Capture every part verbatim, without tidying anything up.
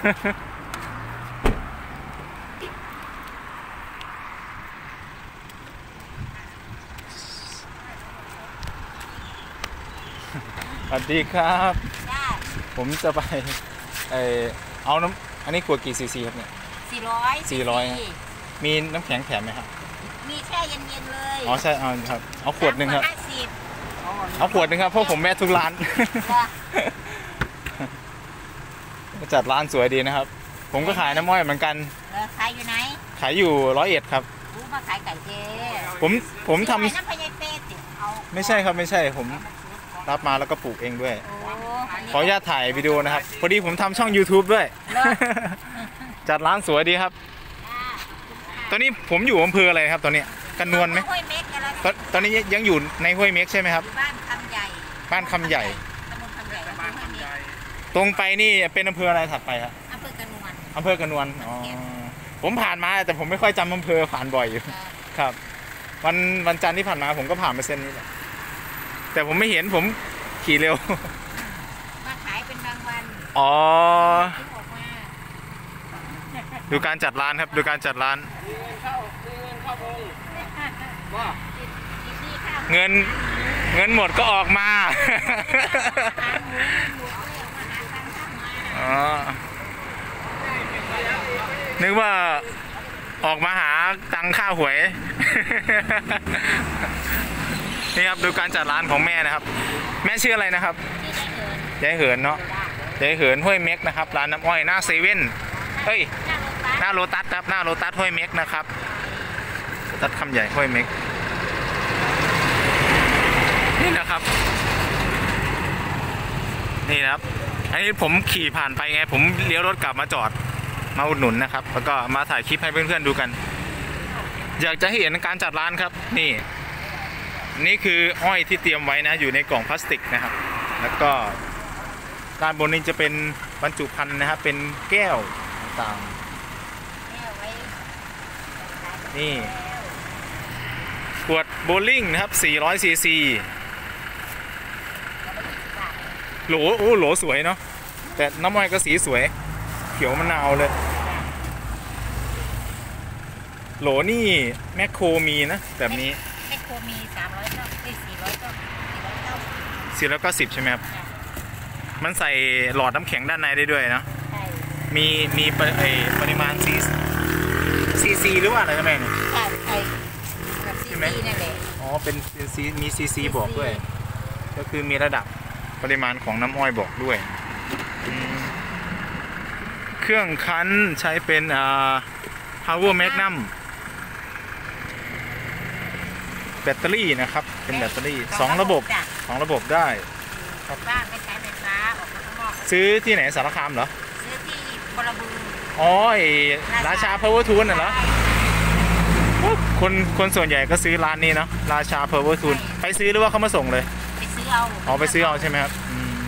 สวัสดีครับผมจะไปเออเอาน้ำอันนี้ขวดกี่ซีซีครับเนี่ยสี่ร้อยสี่ร้อยมีน้ำแข็งแถมไหมครับมีแช่เย็นๆเลยอ๋อใช่เอาครับเอาขวดหนึ่งครับเอาขวดหนึ่งครับเพราะผมแม่ทุกร้านจัดร้านสวยดีนะครับผมก็ขายน้ำอ้อยเหมือนกันขายอยู่ไหนขายอยู่ร้อยเอ็ดครับรู้มาขายไก่เจ๊ผมผมทำไม่ใช่ครับไม่ใช่ผมรับมาแล้วก็ปลูกเองด้วยขออนุญาตถ่ายวิดีโอนะครับพอดีผมทำช่อง ยูทูบ ด้วยจัดร้านสวยดีครับตอนนี้ผมอยู่อำเภออะไรครับตอนนี้กันนวลไหมตอนนี้ยังอยู่ในห้วยเม็กใช่ไหมครับบ้านคำใหญ่บ้านคำใหญ่ตรงไปนี่เป็นอำเภออะไรถัดไปครับอำเภอกระนวลอำเภอกระนวลอ๋อผมผ่านมาแต่ผมไม่ค่อยจำอำเภอผ่านบ่อยอยู่ครับวันวันจันทร์ที่ผ่านมาผมก็ผ่านไปเส้นนี้แหละแต่ผมไม่เห็นผมขี่เร็วมาขายเป็นบางวันอ๋อดูการจัดร้านครับดูการจัดร้านเงินเงินหมดก็ออกมาอ๋อนึกว่าออกมาหาตังค่าหวยนี่ครับดูการจัดร้านของแม่นะครับแม่ชื่ออะไรนะครับยายเหินเนาะยายเหินห้วยเม็กนะครับร้านน้ำอ้อยหน้าเซเว่นเฮ้ยหน้าโลตัสครับหน้าโลตัสห้วยเม็กนะครับโลตัสคำใหญ่ห้วยเม็กนี่นะครับนี่นะครับอันนี้ผมขี่ผ่านไปไงผมเลี้ยวรถกลับมาจอดมาอุดหนุนนะครับแล้วก็มาถ่ายคลิปให้เพื่อนๆดูกันอยากจะให้เห็นการจัดร้านครับนี่นี่คืออ้อยที่เตรียมไว้นะอยู่ในกล่องพลาสติกนะครับแล้วก็ด้านบนนี้จะเป็นบรรจุภัณฑ์นะครับเป็นแก้วต่างนี่ขวดโบลิ่งนะครับสี่ร้อยซีซีโหลโอ้โหลสวยเนาะแต่น้ำอ้อยก็สีสวยเขียวมะนาวเลยโหลนี่แมคโครมีนะแบบนี้แมคโครมีสามร้อยเก้าสี่ร้อยเก้าสี่ร้อยเก้าสิบใช่ไหมครับมันใส่หลอดน้ำแข็งด้านในได้ด้วยนะมีมีปริมาณซีซีซีหรือว่าอะไรนะแม่เนี่ยใช่ไหมอ๋อเป็นซีมีซีซีบอกด้วยก็คือมีระดับปริมาณของน้ำอ้อยบอกด้วยเครื่องคั้นใช้เป็นอ่า power magnum แบตเตอรี่นะครับเป็นแบตเตอรี่สองระบบสองระบบได้ครับบ้านไม่ใช้ไฟฟ้าออกมาข้างนอกซื้อที่ไหนสารคามเหรอซื้อที่บรบืออ๋อราชา power tool น่ะเหรอคนคนส่วนใหญ่ก็ซื้อร้านนี้เนาะราชา power tool ไปซื้อหรือว่าเขามาส่งเลยไปซื้อเอาอ๋อไปซื้อเอาใช่ไหมครับ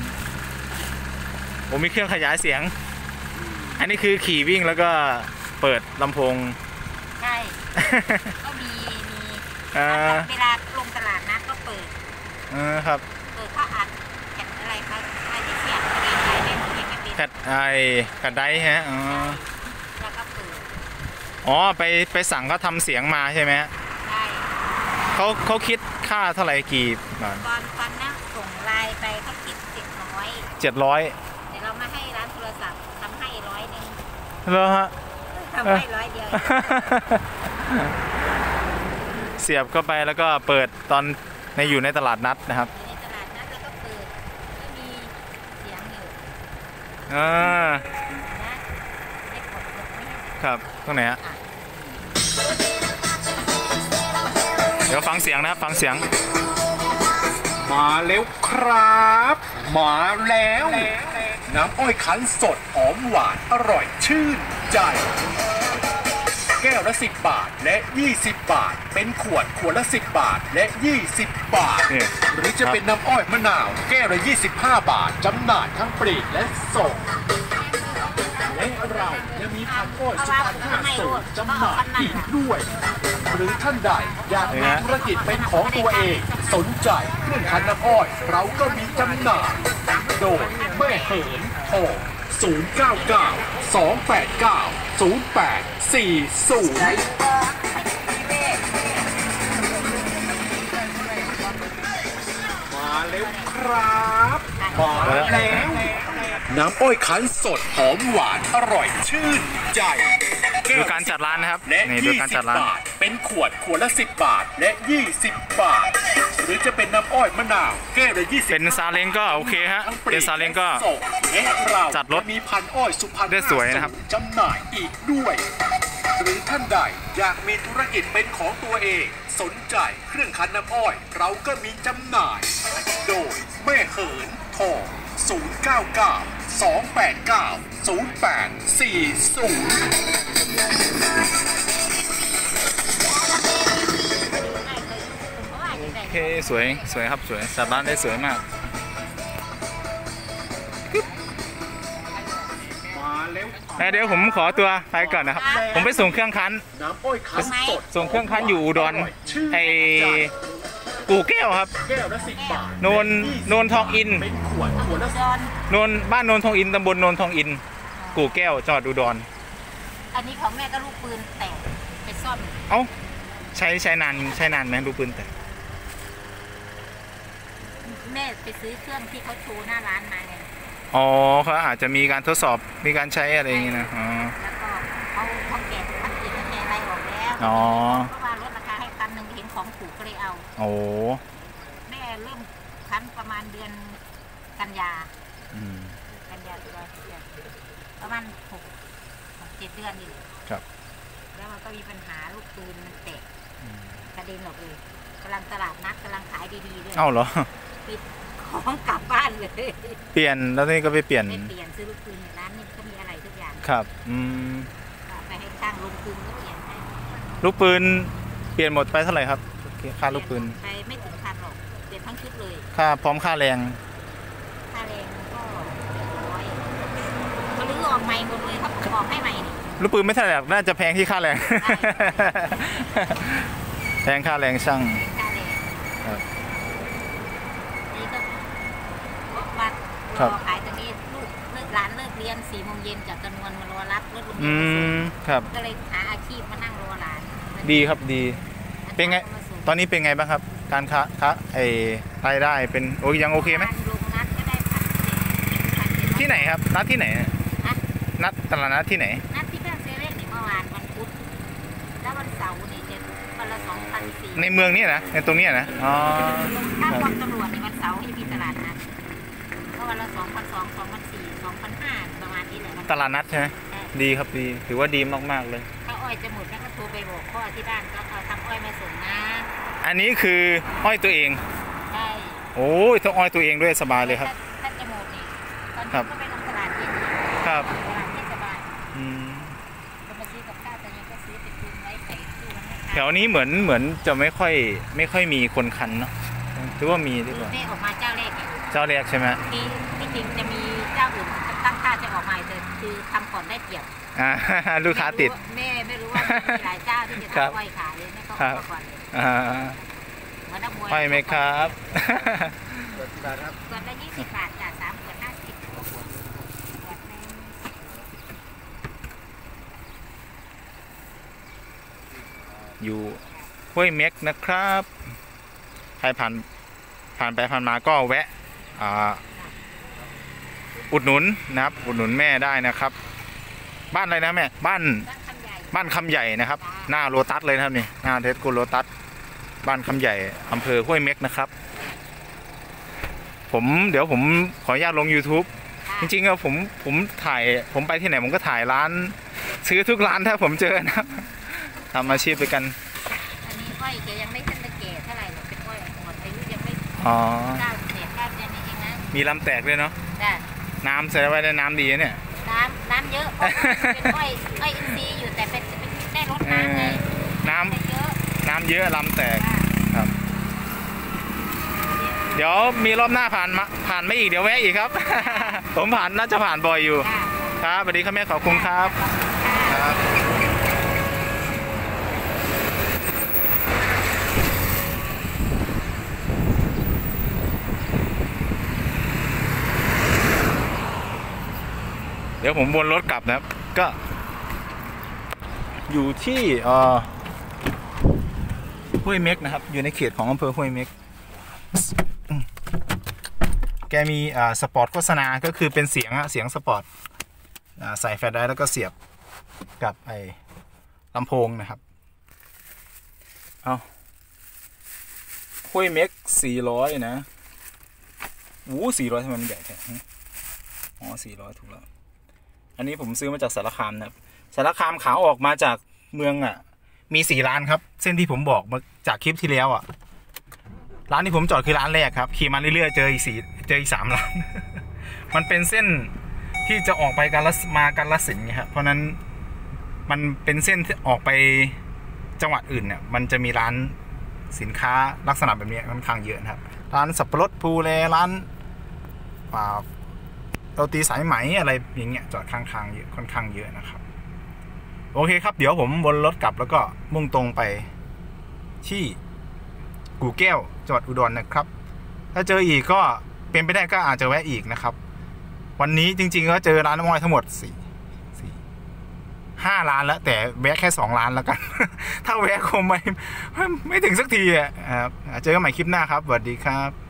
ผมมีเครื่องขยายเสียงอันนี้คือขี่วิ่งแล้วก็เปิดลำโพงใช่ก็มีมีเวลาลงตลาดนัดก็เปิดเออครับเปิดเขาอัดแผ่นอะไรคะอะไรที่เสียงอะไรไได้ไม่แผ่นไอแผ่นได้ฮะอ๋อแล้วก็เปิดอ๋อไปไปสั่งเขาทำเสียงมาใช่ไหมใช่เขาเขาคิดค่าเท่าไหร่กี่บาทตอนตอนนั่งส่งไลน์ไปเขาคิดเจ็ดร้อยเจ็ดร้อยแต่เรามาให้ร้านโทรศัพท์ทำให้ร้อยหนึ่งเหรอฮะทำให้ร้อยเดียวเสียบเข้าไปแล้วก็เปิดตอนในอยู่ในตลาดนัดนะครับในตลาดนัดแล้วก็เปิดก็มีเสียงอยู่อ่าครับตรงไหนฮะเดี๋ยวฟังเสียงนะครับฟังเสียงมาแล้วครับมาแล้วน้ำอ้อยคั้นสดหอมหวานอร่อยชื่นใจแก้วละสิบบาทและยี่สิบบาทเป็นขวดขวดละสิบบาทและยี่สิบบาทหรือจะเป็นน้ำอ้อยมะนาวแก้วละยี่สิบห้าบาทจำหน่ายทั้งปลีกและส่งและเรายังมีพันอ้อยสุพรรณห้าสูตรจำหน่ายอีกด้วยหรือท่านใดอยากมีธุรกิจเป็นของตัวเองสนใจเครื่องคั้นน้ำอ้อยเราก็มีจำหน่ายโดยแม่เหินโทรศูนย์ เก้า เก้า สอง แปด เก้า ศูนย์ แปด สี่ ศูนย์ มาแล้วครับมาแล้วน้ำอ้อยคั้นสดหอมหวานอร่อยชื่นใจดูการจัดร้านนะครับและนี่ดูยี่การสิจับดร้านบาทเป็นขวดขวดละสิบบาทและยี่สิบบาท หรือจะเป็นน้ำอ้อยมะนาวแก้วละยี่สิบเป็นซาเล้งก็โอเคฮะเป็นซาเล้งก็และเราจัดรถมีพันอ้อยสุพรรณได้สวยนะครับจำหน่ายอีกด้วย หรือท่านใดอยากมีธุรกิจเป็นของตัวเอง สนใจเครื่องคั้นน้ำอ้อย เราก็มีจำหน่าย โดยแม่เหินโทรศูนย์ เก้า เก้า สอง แปด เก้า ศูนย์ แปด สี่ ศูนย์โอเคสวยสวยครับสวยจัดร้านได้สวยมากมาแล้วแล้วเดี๋ยวผมขอตัวไปก่อนนะครับ ผมไปส่งเครื่องคั้นน้ำอ้อยคั้นสดส่งเครื่องคั้นอยู่อุดรชื่ไอกู่แก้วครับแก้วละสิบบาทโนนโนนทองอินเป็นขวดขวดละดอนโนนบ้านโนนทองอินตำบลโนนทองอิน กู่แก้วจังหวัดอุดรอันนี้ของแม่ก็ลูกปืนแตกไปซ่อมเอ้าใช้ใช้นานใช้นานไหมดูปืนแต่แม่ไปซื้อเครื่องที่เขาโชว์หน้าร้านมาไงอ๋อเขาอาจจะมีการทดสอบมีการใช้อะไรอย่างงี้นะอ๋อแล้วก็เขาเขาแกะพันกินแล้วแกะอะไรออกแล้วอ๋อเพราะว่าลดราคาให้พันหนึ่งเห็นของถูกก็เลยเอาโอ้แม่เริ่มคั้นประมาณเดือนกันยาอืมกันยาตุลาพฤศจิกาประมาณหกหกเจ็ดเดือนนี่แหละครับแล้วมันก็มีปัญหาลูกปืนมันแตกกระเด็นออกเลยกำลังตลาดนัดกำลังขายดีๆด้วยเอ้าเหรอปิดของกลับบ้านเลยเปลี่ยนแล้วนี่ก็ไปเปลี่ยนไม่เปลี่ยนซื้อลูกปืนในร้านนี่ก็มีอะไรทุกอย่างครับอืมเอาไปให้ช่างลงปืนก็เปลี่ยนให้ลูกปืนเปลี่ยนหมดไปเท่าไหร่ครับค่าลูกปืนไปไม่ถึงพันหรอกเปลี่ยนทั้งชุดเลยค่าพร้อมค่าแรงค่าแรงก็ร้อยเขาลื้อออกใหม่หมดเลยครับออกให้ใหม่นี่ลูกปืนไม่เท่าไหร่หรอกน่าจะแพงที่ค่าแรงใช่แพงค่าแรงช่างค่าแรงครับนี่ก็วัดครัรบอขายตรงนี้ลูกเลิกร้านเลิกเรียนสี่โมงเย็นจากจำนวนมารอรับรถโรงเรีอืยนมาส่งมครับก็เลยหาอาชีพมานั่งรอร้านดีครับดี เป็นไง ตอนนี้เป็นไงบ้างครับ การค้าค้าไอ้รายได้เป็นโอ้ยยังโอเคไหมลงนัดก็ได้พันเจ็ดพันเจ็ดที่ไหนครับ นัดที่ไหนนะนัดตลาดนัดที่ไหนนัดที่เพื่อนเซเว่นนี่เมื่อวานวันพุธแล้ววันเสาร์นี่จะวันละสองพันสี่ในเมืองนี่นะในตรงเนี้ยนะอ๋อถ้าครับกองตำรวจในวันเสาร์จะมีตลาดนัดก็วันละสองพันสองสองพันสี่สองพันห้าประมาณนี้แหละวันตลาดนัดใช่ไหมดีครับดีถือว่าดีมากๆเลยถ้าอ้อยจะหมดแม่ก็โทรไปบอกพ่อที่บ้านก็เอาทำอ้อยมาส่งนะอันนี้คืออ้อยตัวเองใช่โอ้ยต้องอ้อยตัวเองด้วยสบายเลยครับถ้าจะหมดนี่ตอนครันี้บก็ไปลงตลาดเย็นครับตลาดเทศบาลอืมก็มาซื้อกับข้าวแต่ยังก็ซื้อไปตุนไว้ใส่ตู้ไว้ให้แถวนี้เหมือนเหมือนจะไม่ค่อยไม่ค่อยมีคนคันเนาะหรือว่ามีดีกว่าแม่ออกมาเจ้าแรกเนี่ยเจ้าแรกใช่ไหมที่ที่จริงจะมีเจ้าอื่นตั้งค่าจะออกมาแต่คือทำก่อนได้เปรียบอ่า ลูกค้าติดแม่ไม่รู้ว่ามีหลายเจ้าที่จะครับทำอ้อยขายเลยแม่ก็อครัอบ กมาก่อนเลยอ่าเหมือนนักมวยอ้อยไหมครับขวดละยี่สิบบาทจ้ะสามขวดห้าสิบขวดหนึ่งอยู่ห้วยเม็กนะครับใครผ่านผ่านไปผ่านมาก็แวะอ่าอุดหนุนนะครับ อุดหนุนแม่ได้นะครับ บ้านอะไรนะแม่บ้านบ้านคำใหญ่บ้านคำใหญ่นะครับ หน้าโลตัสเลยนะครับนี่หน้าเทสโกโลตัสบ้านคำใหญ่อำเภอห้วยเม็กนะครับ ผมเดี๋ยวผมขออนุญาตลง YouTube จริงๆอะผมผมถ่ายผมไปที่ไหนผมก็ถ่ายร้าน ซื้อทุกร้านถ้าผมเจอนะครับทำอาชีพด้วยกันอันนี้อ้อยแกยังไม่ทันจะแก่เท่าไหร่หรอกเป็นอ้อยหมดอายุยังไม่อ๋อเก้าเศษเก้าเดือนเองนะมีลำแตกด้วยเนาะจ้ะน้ำใส่ไว้ในน้ำดีนะเนี่ยน้ำน้ำเยอะเพราะว่าเป็นอ้อยอ้อยอินทรีย์อยู่แต่เป็นเป็นได้รดน้ำไงน้ำไม่เยอะน้ำเยอะลำแตกจ้ะครับ เดี๋ยวมีรอบหน้าผ่านมาผ่านไม่อีกเดี๋ยวแวะอีกครับ ผมผ่านน่าจะผ่านบ่อยอยู่จ้ะครับสวัสดีครับแม่ขอบคุณครับค่ะครับดี๋ยวผมวนรถกลับนะครับก็อยู่ที่เอ่อห้วยเม็กนะครับอยู่ในเขตของอำเภอห้วยเม็กแกมีอ่าสปอร์ตโฆษณาก็คือเป็นเสียงอะเสียงสปอร์ตอ่าใส่แฟลชไดรฟ์แล้วก็เสียบกับไอ้ลำโพงนะครับเอาห้วยเม็กสี่ร้อยนะอู้สี่ร้อยทำไมมันใหญ่แท้อ๋อสี่ร้อยถูกแล้วอันนี้ผมซื้อมาจากสารคามนะครับสารคามขาออกมาจากเมืองอ่ะมีสี่ร้านครับเส้นที่ผมบอกมาจากคลิปที่แล้วอ่ะร้านที่ผมจอดคือร้านแรกครับขี่มาเรื่อยๆเจออีกสี่เจออีกสามร้าน มันเป็นเส้นที่จะออกไปกาฬสินธุ์มาการละสินธุ์ครับเพราะนั้นมันเป็นเส้นที่ออกไปจังหวัดอื่นเนี่ยมันจะมีร้านสินค้าลักษณะแบบนี้ค่อนข้างเยอะนะครับร้านสับปะรดภูแลร้านโรตีสายไหมอะไรอย่างเงี้ยจอดข้างๆเยอะค่อนข้างเยอะนะครับโอเคครับเดี๋ยวผมวนรถกลับแล้วก็มุ่งตรงไปที่กู่แก้วจังหวัดอุดรนะครับถ้าเจออีกก็เป็นไปได้ก็อาจจะแวะอีกนะครับวันนี้จริงๆก็เจอร้านน้ำอ้อยทั้งหมดสี่สี่ห้าร้านแล้วแต่แวะแค่สองร้านแล้วกัน ถ้าแวะคงไม่ไม่ถึงสักทีอ่ะเจอกันใหม่คลิปหน้าครับสวัสดีครับ